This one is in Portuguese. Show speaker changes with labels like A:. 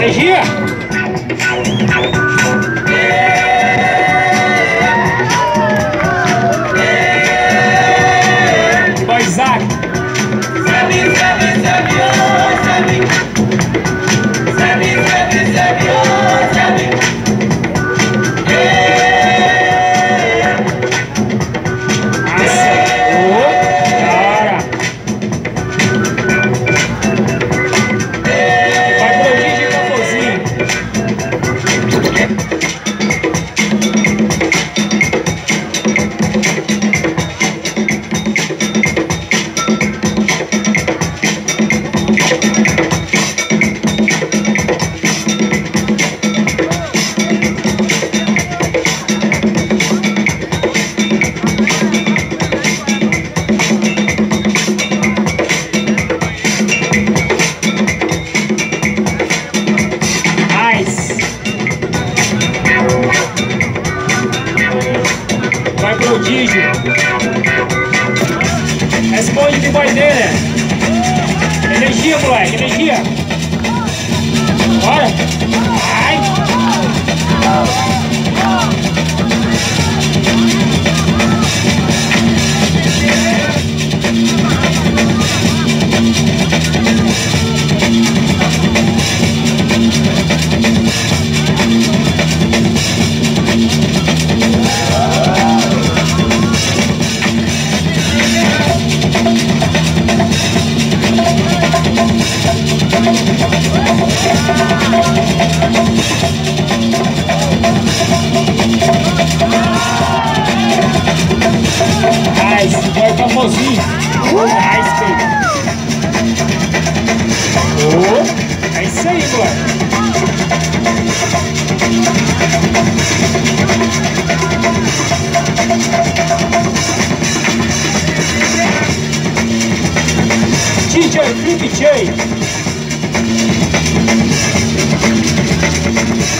A: Energia! Vai, Isaac! Vai prodígio. Responde que vai ter, né? Energia, moleque, energia. Bora. Vai. Nice, vai famosinho. Nice, baby. Oh, é isso aí, moleque. DJ Flip J.